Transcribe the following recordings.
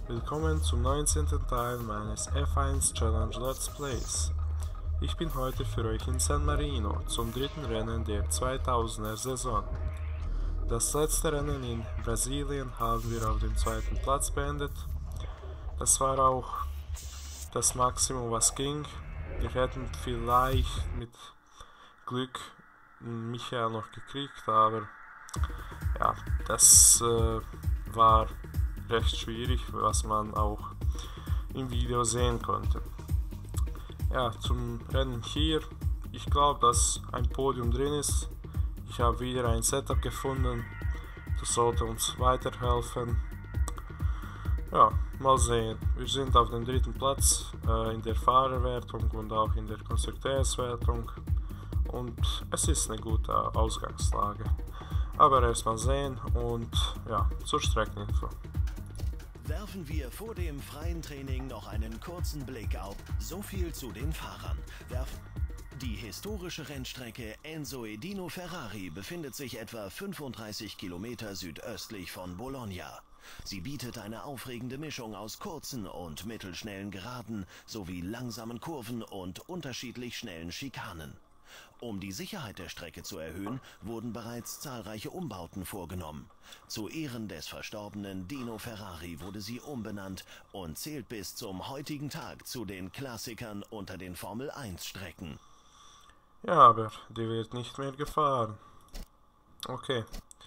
Willkommen zum 19. Teil meines F1 Challenge Let's Plays. Ich bin heute für euch in San Marino zum dritten Rennen der 2000er Saison. Das letzte Rennen in Brasilien haben wir auf dem zweiten Platz beendet. Das war auch das Maximum, was ging. Wir hätten vielleicht mit Glück Michael noch gekriegt, aber ja, das war recht schwierig, was man auch im Video sehen konnte. Ja, zum Rennen hier, ich glaube, dass ein Podium drin ist. Ich habe wieder ein Setup gefunden, das sollte uns weiterhelfen. Ja, mal sehen. Wir sind auf dem dritten Platz in der Fahrerwertung und auch in der Konstrukteurswertung und es ist eine gute Ausgangslage. Aber erstmal sehen und ja, zur Streckeninfo. Werfen wir vor dem freien Training noch einen kurzen Blick auf. So viel zu den Fahrern. Die historische Rennstrecke Enzo Edino Ferrari befindet sich etwa 35 Kilometer südöstlich von Bologna. Sie bietet eine aufregende Mischung aus kurzen und mittelschnellen Geraden sowie langsamen Kurven und unterschiedlich schnellen Schikanen. Um die Sicherheit der Strecke zu erhöhen, wurden bereits zahlreiche Umbauten vorgenommen. Zu Ehren des verstorbenen Dino Ferrari wurde sie umbenannt und zählt bis zum heutigen Tag zu den Klassikern unter den Formel-1-Strecken. Ja, aber die wird nicht mehr gefahren. Okay.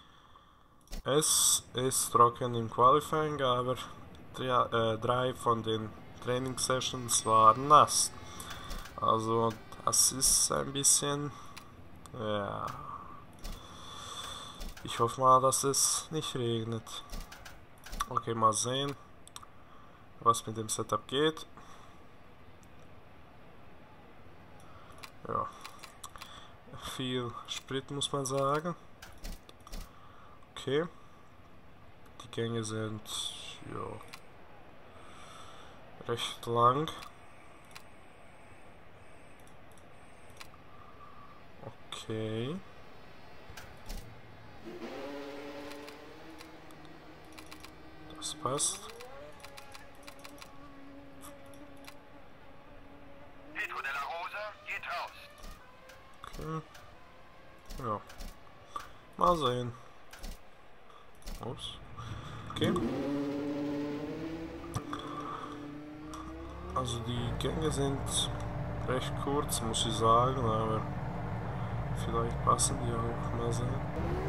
Es ist trocken im Qualifying, aber drei von den Trainingssessions waren nass. Also das ist ein bisschen, ja, ich hoffe mal, dass es nicht regnet. Okay, mal sehen, was mit dem Setup geht. Ja, viel Sprit muss man sagen. Okay, die Gänge sind, ja, recht lang. Okay. Das passt. Pedro de la Rosa geht raus. Okay. Ja. Mal sehen. Ups. Okay. Also die Gänge sind recht kurz, muss ich sagen, aber vielleicht passen die auch, mal sehen.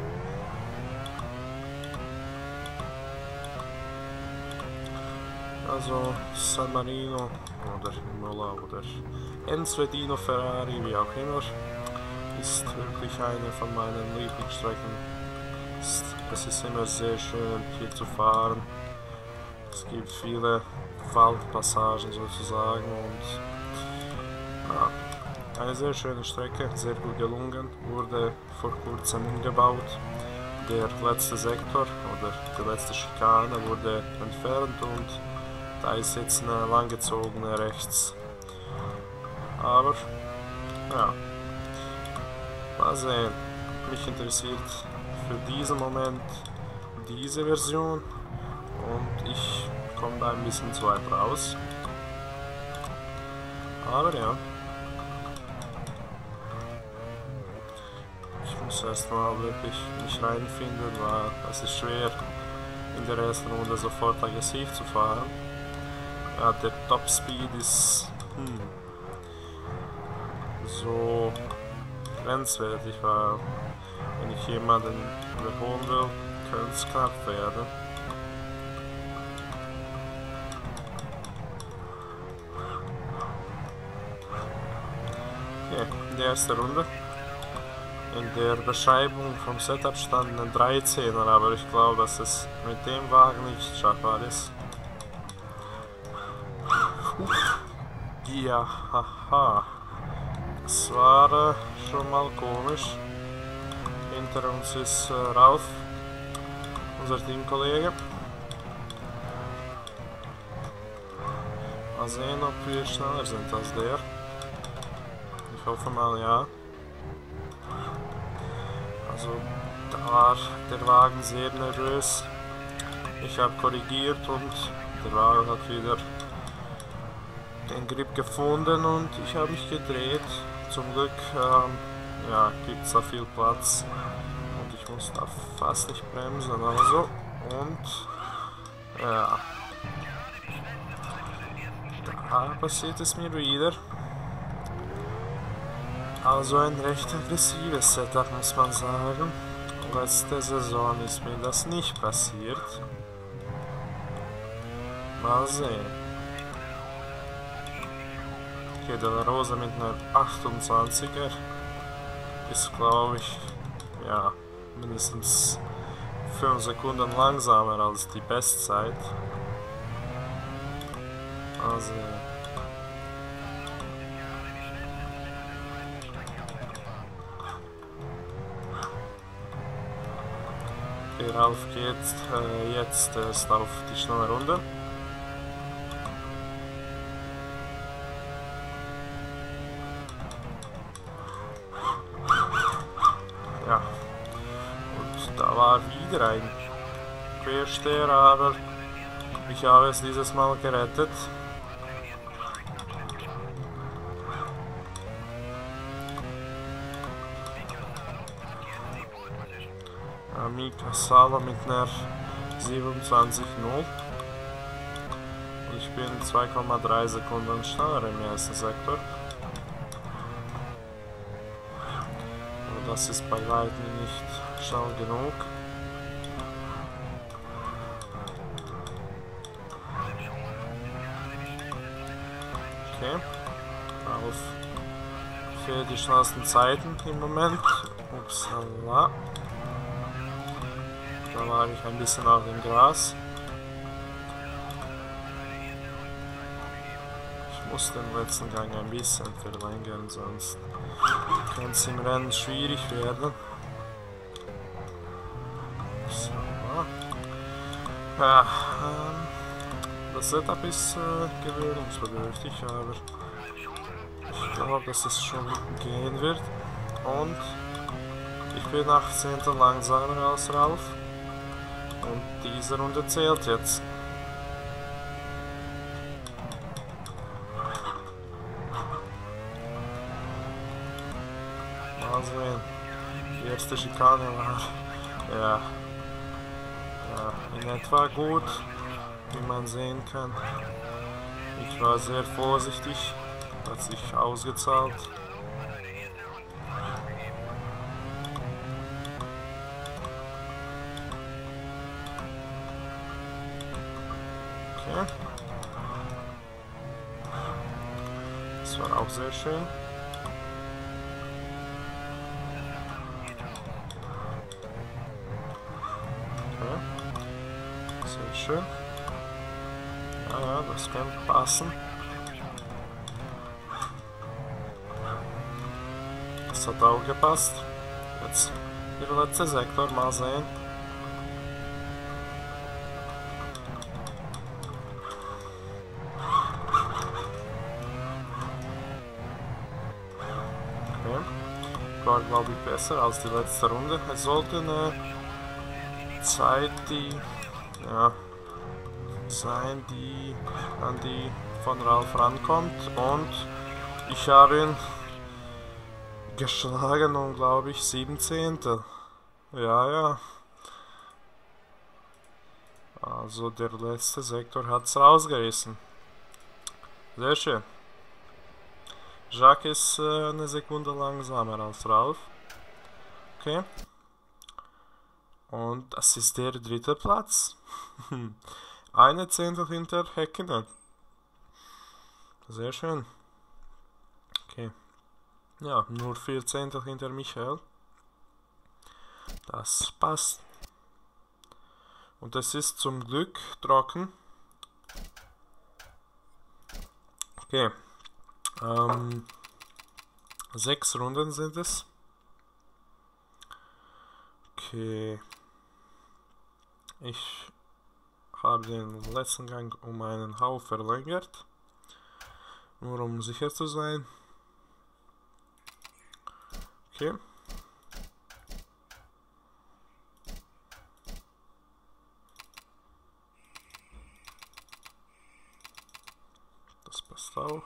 Also San Marino oder Imola oder Enzo Edino Ferrari, wie auch immer, ist wirklich eine von meinen Lieblingsstrecken. Es ist immer sehr schön hier zu fahren. Es gibt viele Waldpassagen sozusagen und ja, eine sehr schöne Strecke, sehr gut gelungen, wurde vor kurzem umgebaut. Der letzte Sektor oder die letzte Schikane wurde entfernt und da ist jetzt eine langgezogene rechts. Aber ja, mal sehen. Mich interessiert für diesen Moment diese Version und ich komme da ein bisschen zu weit raus. Aber ja. Ich muss erstmal wirklich mich reinfinden, weil es ist schwer in der ersten Runde sofort aggressiv zu fahren. Ja, der Top Speed ist so grenzwertig, weil wenn ich jemanden überholen will, könnte es knapp werden. Okay, die erste Runde. In der Beschreibung vom Setup stand ein 13er, aber ich glaube, dass es mit dem Wagen nicht schaffbar ist. Ja, haha. Das war schon mal komisch. Hinter uns ist Ralf, unser Teamkollege. Mal sehen, ob wir schneller sind als der. Ich hoffe mal ja. Also da war der Wagen sehr nervös. Ich habe korrigiert und Der Wagen hat wieder den Grip gefunden und ich habe mich gedreht. Zum Glück ja, gibt es da viel Platz und ich muss da fast nicht bremsen. Also, und ja, da passiert es mir wieder. Also ein recht aggressives Setup, muss man sagen. Letzte Saison ist mir das nicht passiert. Mal sehen. Okay, De La Rosa mit einer 28er ist, glaube ich, ja, mindestens 5 Sekunden langsamer als die Bestzeit. Also der Ralf geht jetzt erst auf die schnelle Runde. Ja, und da war wieder ein Quersteher, aber ich habe es dieses Mal gerettet. Mika Salo mit einer 27,0 und ich bin 2,3 Sekunden schneller im ersten Sektor. Aber das ist bei weitem nicht schnell genug. Okay, auf für die schnellsten Zeiten im Moment. Upsala. Da war ich ein bisschen auf dem Gras. Ich muss den letzten Gang ein bisschen verlängern, sonst kann es im Rennen schwierig werden. So. Ja, das Setup ist gewöhnungsbedürftig, aber ich glaube, dass es schon gehen wird. Und ich bin 18. langsamer als Ralf. Und diese Runde zählt jetzt. Mal sehen. Die erste Schikane war ja in etwa gut, wie man sehen kann. Ich war sehr vorsichtig, hat sich ausgezahlt. Okay. Das war auch sehr schön. Okay. Sehr schön. Ja, das könnte passen. Das hat auch gepasst. Jetzt der letzte Sektor, mal sehen. War, glaube ich, besser als die letzte Runde. Es sollte eine Zeit, die sein, die an die von Ralf rankommt, und ich habe ihn geschlagen und, glaube ich, 17. Ja. Also der letzte Sektor hat es rausgerissen. Sehr schön. Jacques ist eine Sekunde langsamer als Ralf. Okay. Und das ist der dritte Platz. Eine Zehntel hinter Häkkinen. Sehr schön. Okay. Ja, nur 4 Zehntel hinter Michael. Das passt. Und es ist zum Glück trocken. Okay. 6 Runden sind es. Okay. Ich habe den letzten Gang um einen Hauch verlängert. Nur um sicher zu sein. Okay. Das passt auch.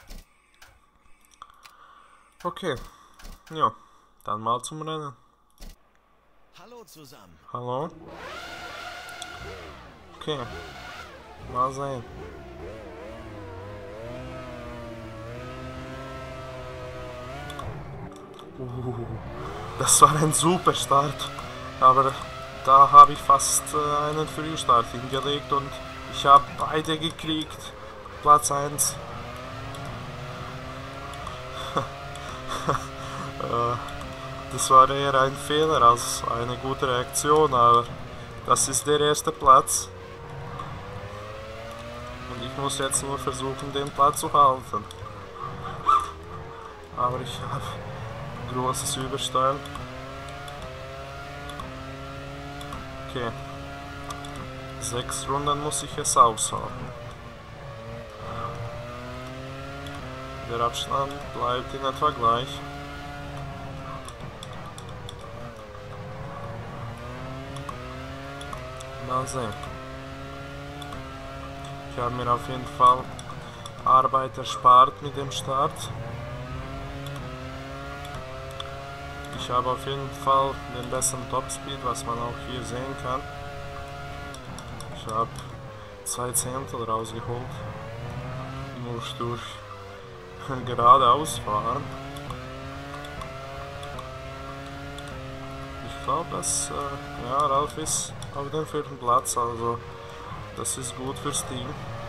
Okay. Ja, dann mal zum Rennen. Hallo zusammen. Hallo? Okay. Mal sehen. Das war ein super Start. Aber da habe ich fast einen Frühstart hingelegt und ich habe beide gekriegt. Platz 1. Das war eher ein Fehler als eine gute Reaktion, aber das ist der erste Platz. Und ich muss jetzt nur versuchen, den Platz zu halten. Aber ich habe großes Übersteuern. Okay. 6 Runden muss ich es aushalten. Der Abstand bleibt in etwa gleich. Mal sehen. Ich habe mir auf jeden Fall Arbeit erspart mit dem Start. Ich habe auf jeden Fall den besseren Topspeed, was man auch hier sehen kann. Ich habe 2 Zehntel rausgeholt. Nur durch geradeaus fahren. Ich glaube, dass ja, Ralf ist auf dem 4. Platz, also das ist gut fürs Team.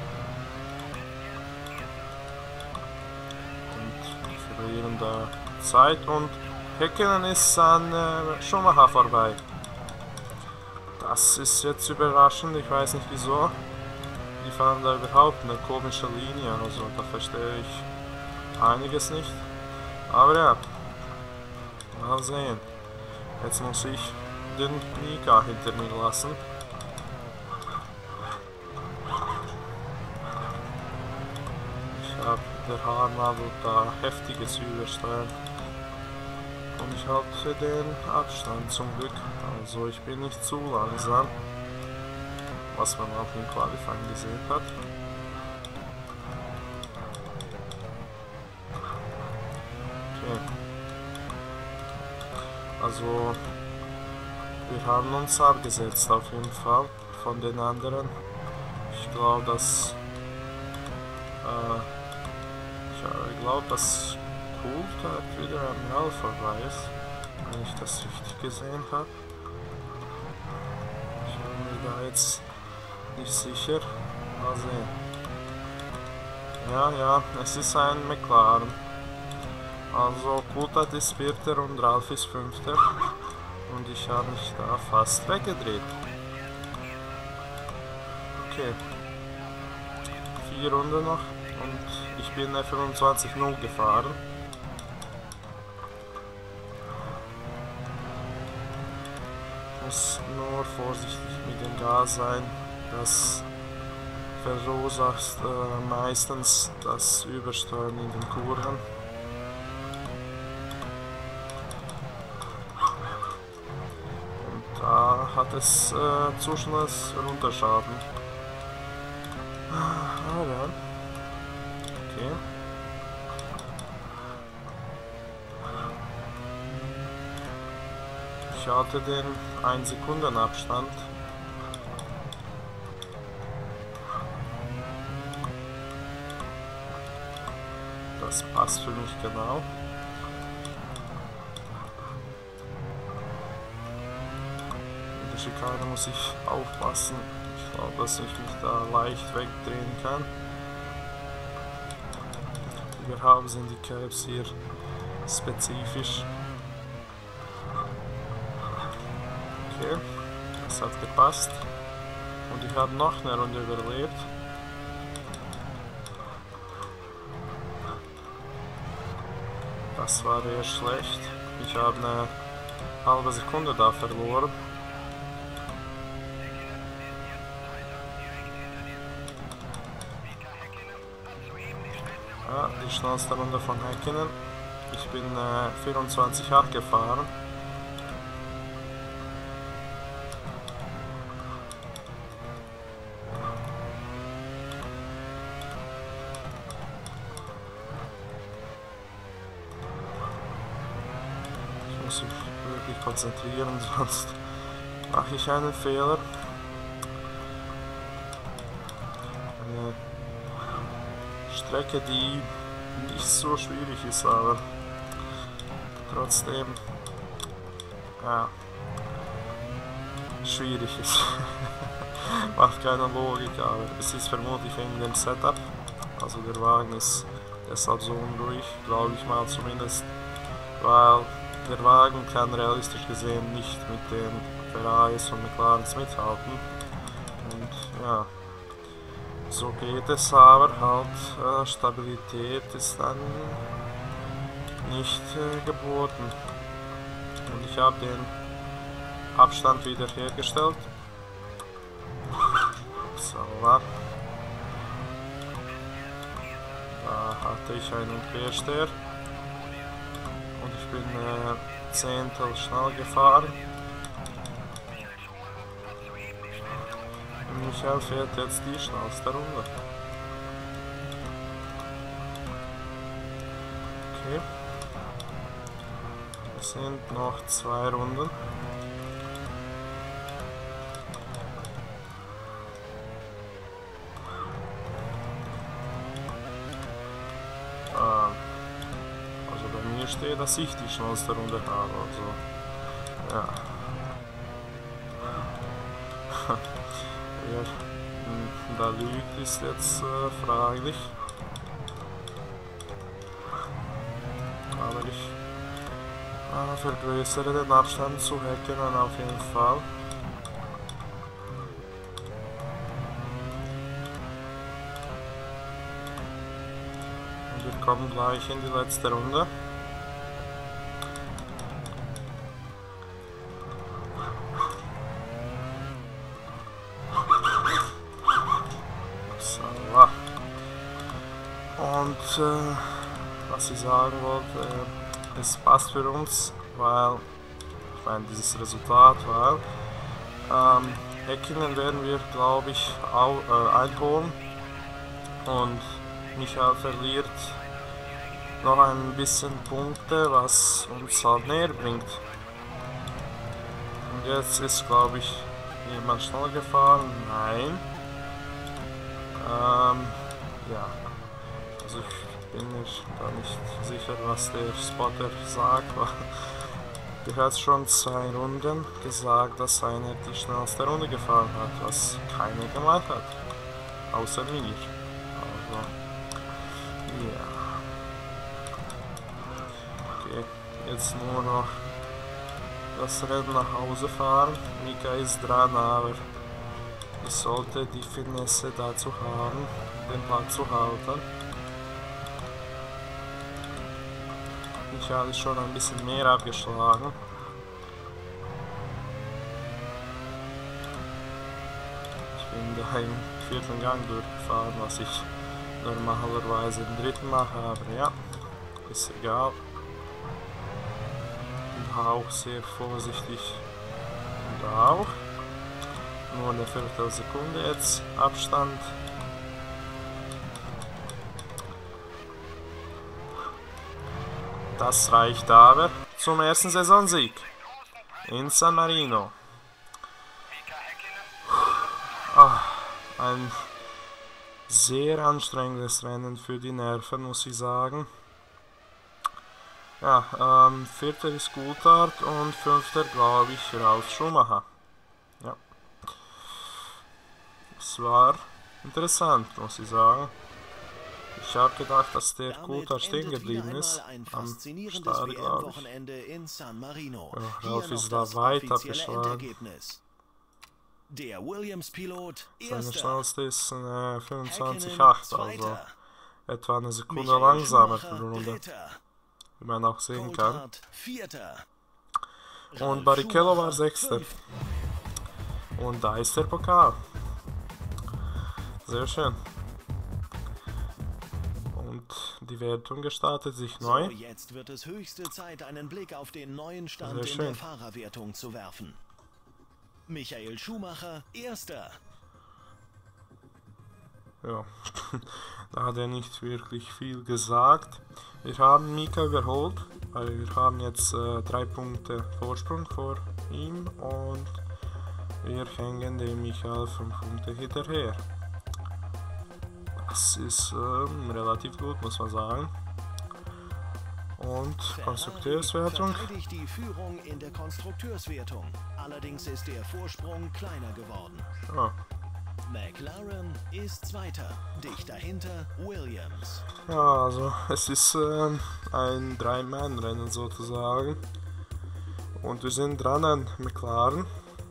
Und wir verlieren da Zeit und Häkkinen ist an Schumacher vorbei. Das ist jetzt überraschend, ich weiß nicht wieso. Die fahren da überhaupt eine komische Linie, also da verstehe ich einiges nicht. Aber ja, mal sehen. Jetzt muss ich den Mika hinter mir lassen. Ich habe der Haarnadel da heftiges Übersteuern. Und ich halte den Abstand zum Glück. Also ich bin nicht zu langsam. Was man auch im Qualifying gesehen hat. Okay. Also wir haben uns abgesetzt auf jeden Fall von den anderen. Ich glaube, dass Coulthard wieder am Ralf vorbei ist, wenn ich das richtig gesehen habe. Ich bin mir da jetzt nicht sicher. Mal sehen. Ja, es ist ein McLaren. Also Coulthard ist 4. und Ralf ist 5. Und ich habe mich da fast weggedreht. Okay. 4 Runden noch und ich bin 25:0 gefahren. Muss nur vorsichtig mit dem Gas sein. Das verursacht meistens das Übersteuern in den Kurven. Und da hat es zu schnelles Runterschaden. Ah ja. Okay. Ich hatte den 1 Sekunden Abstand. Das passt für mich genau. In der Schikane muss ich aufpassen. Ich glaube, dass ich mich da leicht wegdrehen kann. Überhaupt sind die Caps hier spezifisch. Okay, das hat gepasst. Und ich habe noch eine Runde überlebt. Das war eher schlecht. Ich habe eine halbe Sekunde da verloren. Ja, die schnellste Runde von Häkkinen. Ich bin 24,8 gefahren. muss mich wirklich konzentrieren, sonst mache ich einen Fehler. Eine Strecke, die nicht so schwierig ist, aber trotzdem ja, schwierig ist. Macht keine Logik, aber es ist vermutlich wegen dem Setup. Also der Wagen ist deshalb so unruhig, glaube ich mal zumindest, weil der Wagen kann realistisch gesehen nicht mit den Ferraris und McLarens mithalten. Und ja, so geht es, aber halt Stabilität ist dann nicht geboten. Und ich habe den Abstand wieder hergestellt. So, da hatte ich einen Quersteher und ich bin Zehntel schnell gefahren. Und Michael fährt jetzt die schnellste Runde. Okay. Es sind noch 2 Runden. Also bei mir steht, dass ich die schnellste Runde habe. Also ja. Wer da lügt, ist jetzt fraglich. Aber ich vergrößere den Abstand zu Häkkinen auf jeden Fall. Und wir kommen gleich in die letzte Runde. So. Und was ich sagen wollte, es passt für uns, weil, ich meine, dieses Resultat, weil Häkkinen werden wir, glaube ich, auch einholen und Michael verliert noch ein bisschen Punkte, was uns halt näher bringt. Und jetzt ist, glaube ich, jemand schnell gefahren. Nein. Ja. Also ich bin mir da nicht sicher, was der Spotter sagt, weil der hat schon 2 Runden gesagt, dass einer die schnellste Runde gefahren hat, was keiner gemacht hat. Außer mir. Also, ja. Okay, jetzt nur noch das Rennen nach Hause fahren. Mika ist dran, aber ich sollte die Finesse dazu haben, den Platz zu halten. Michael ist schon ein bisschen mehr abgeschlagen. Ich bin da im 4. Gang durchgefahren, was ich normalerweise im 3. mache, aber ja, ist egal. Und auch sehr vorsichtig und auch. Nur eine Viertelsekunde jetzt Abstand. Das reicht aber zum ersten Saisonsieg in San Marino. Ein sehr anstrengendes Rennen für die Nerven, muss ich sagen. Ja, 4. ist Coulthard und 5. glaube ich Ralf Schumacher. Ja. Es war interessant, muss ich sagen. Ich habe gedacht, dass der Coulthard stehen geblieben ist am Start, glaube ich. Ja, Ralf ist da weit abgeschlagen. Der Williams-Pilot Seine schnellste ist 25,8, also etwa eine Sekunde langsamer pro Runde, wie man auch sehen kann. Und Barrichello war 6. Und da ist der Pokal. Sehr schön. Und die Wertung gestaltet sich neu. So, jetzt wird es höchste Zeit, einen Blick auf den neuen Stand in der Fahrerwertung zu werfen. Michael Schumacher, 1. Ja, da hat er nicht wirklich viel gesagt. Wir haben Mika überholt weil wir haben jetzt 3 Punkte Vorsprung vor ihm und wir hängen dem Michael 5 Punkte hinterher. Das ist relativ gut, muss man sagen. Und Konstrukteurswertung. Verteidigt die Führung in der Konstrukteurswertung. Allerdings ist der Vorsprung kleiner geworden. Ah. McLaren ist Zweiter. Dicht dahinter Williams. Ja, also es ist ein 3-Mann-Rennen sozusagen. Und wir sind dran an McLaren.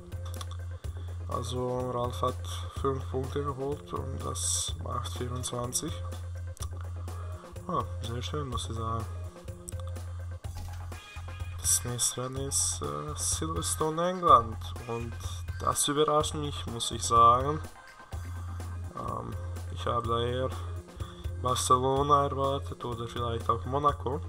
Also Ralf hat 5 Punkte geholt und das macht 24. Ah, sehr schön, muss ich sagen. Das nächste Rennen ist Silverstone, England. Und das überrascht mich, muss ich sagen. Ich habe da eher Barcelona erwartet oder vielleicht auch Monaco.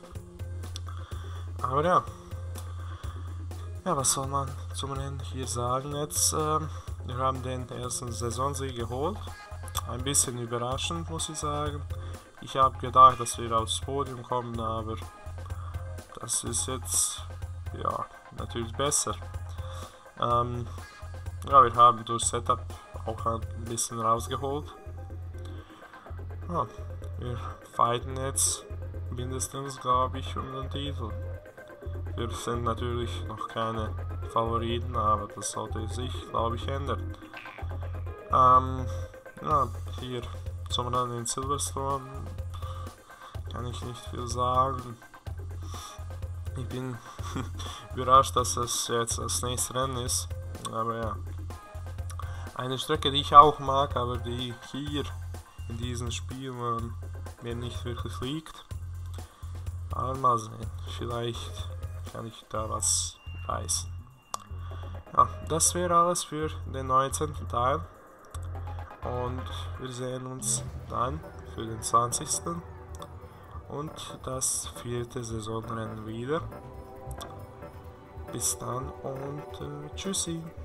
Aber ja. Ja, was soll man zum Rennen hier sagen jetzt? Wir haben den ersten Saisonsieg geholt. Ein bisschen überraschend, muss ich sagen. Ich habe gedacht, dass wir aufs Podium kommen, aber das ist jetzt ja natürlich besser. Ja, wir haben durch Setup auch ein bisschen rausgeholt. Ja, wir fighten jetzt mindestens, glaube ich, um den Titel. Wir sind natürlich noch keine Favoriten, aber das sollte sich, glaube ich, ändern. Ja, hier zum Rennen in Silverstone kann ich nicht viel sagen. Ich bin überrascht, dass es jetzt das nächste Rennen ist, aber ja. Eine Strecke, die ich auch mag, aber die hier in diesem Spiel mir nicht wirklich liegt. Aber mal sehen, vielleicht kann ich da was reißen. Ja, das wäre alles für den 19. Teil. Und wir sehen uns dann für den 20. und das 4. Saisonrennen wieder. Bis dann und tschüssi.